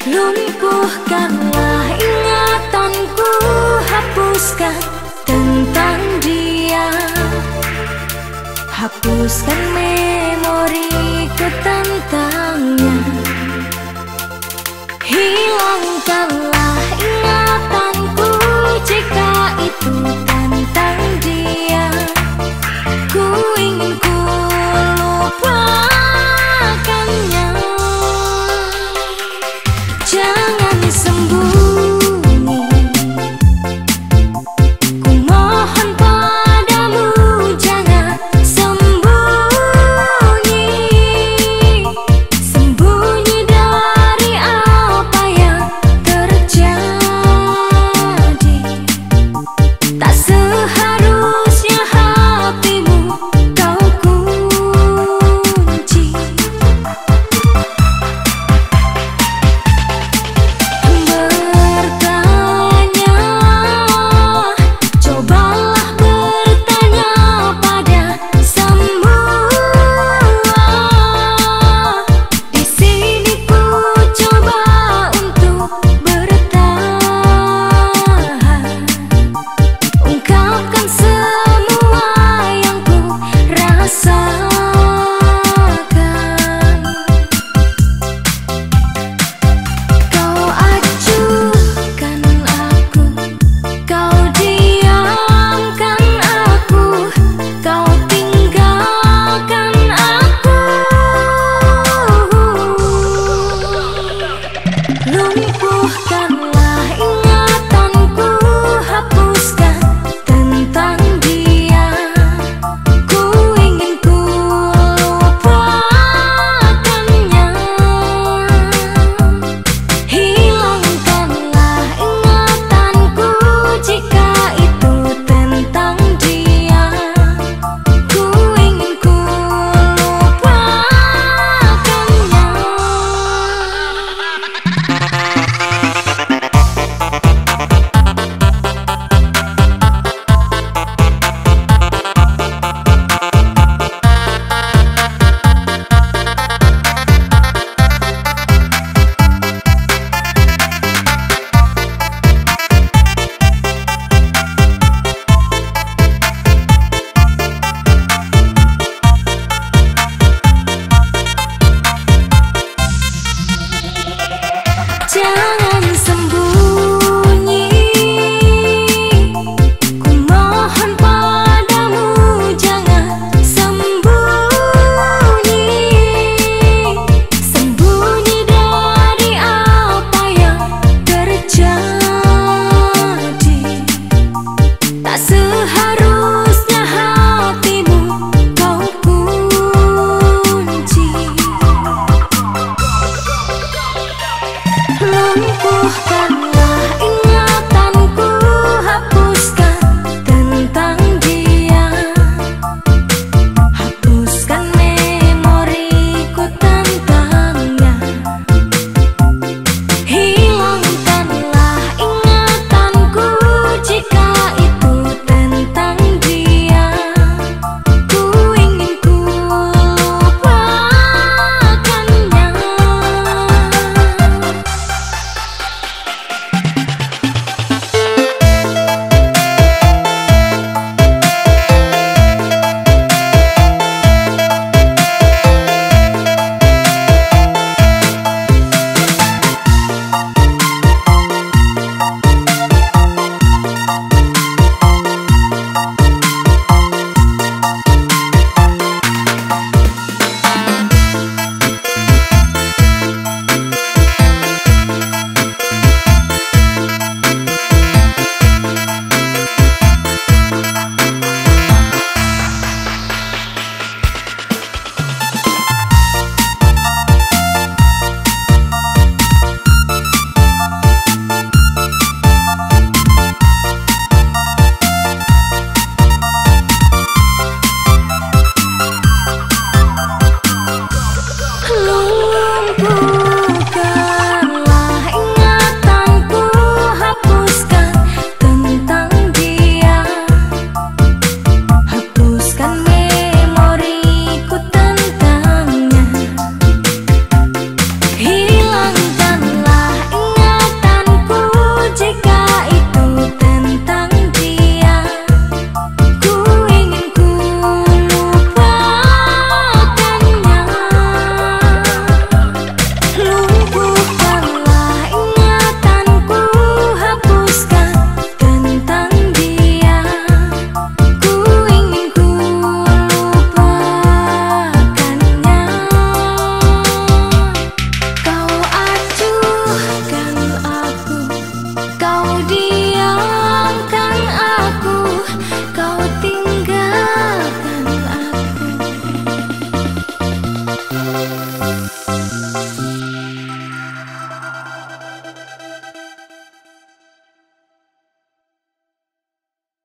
Lumpuhkanlah ingatanku, hapuskan tentang dia. Hapuskan memoriku tentangnya. Hilangkanlah ingatanku jika itu tentang dia. Ku ingin ku lupakannya. Jangan sembunyi, ku mohon padamu, jangan sembunyi. Sembunyi dari apa yang terjadi. Tak seharusnya hatimu kau kunci. Bertanya, cobalah bertanya pada semua. Di sini ku coba untuk bertahan, ungkapkan semua yang ku rasakan. Kau acuhkan aku, kau diamkan aku, kau tinggalkan aku. Lumpuhkanlah ingatanku, hapuskan tentang dia. Ku ingin ku lupakannya. Hilangkanlah ingatanku jika itu tentang dia. Ku ingin ku lupakannya. Jangan sembunyi, ku mohon padamu, jangan sembunyi. Sembunyi dari apa yang terjadi. Tak seharusnya hatimu kau kunci. Lumpuhkanlah ingatanku, hapuskan tentang dia. Hapuskan memoriku tentangnya. Hilangkanlah ingatanku jika itu tentang dia. Ku ingin ku lupakannya. Lumpuh